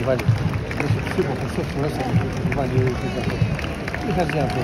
βάλει. Έχει τίποτα, αυτό που μέσα έχει βάλει ο ίδιος. Είχα δει αυτό.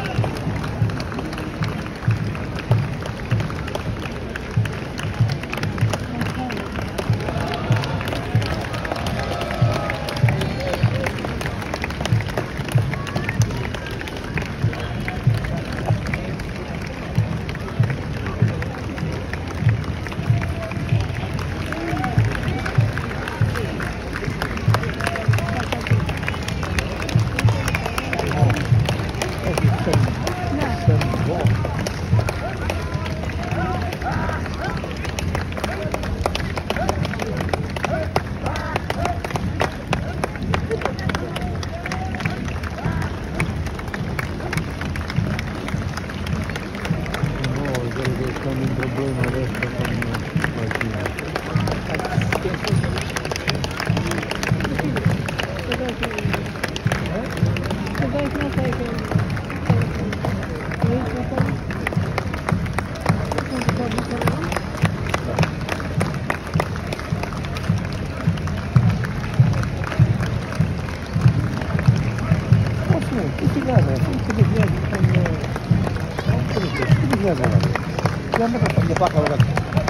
También problema de esto con aquí. Ya me